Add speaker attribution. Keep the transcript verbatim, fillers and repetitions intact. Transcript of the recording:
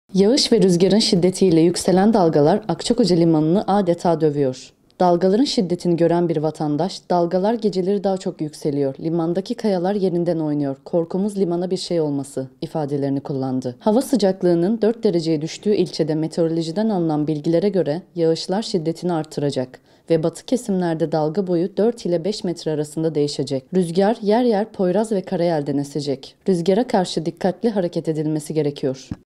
Speaker 1: Yağış ve rüzgarın şiddetiyle yükselen dalgalar Akçakoca Limanı'nı adeta dövüyor. Dalgaların şiddetini gören bir vatandaş, "Dalgalar geceleri daha çok yükseliyor, limandaki kayalar yerinden oynuyor, korkumuz limana bir şey olması" ifadelerini kullandı. Hava sıcaklığının dört dereceye düştüğü ilçede meteorolojiden alınan bilgilere göre yağışlar şiddetini artıracak ve batı kesimlerde dalga boyu dört ile beş metre arasında değişecek. Rüzgar yer yer Poyraz ve Karayel'den esecek. Rüzgara karşı dikkatli hareket edilmesi gerekiyor.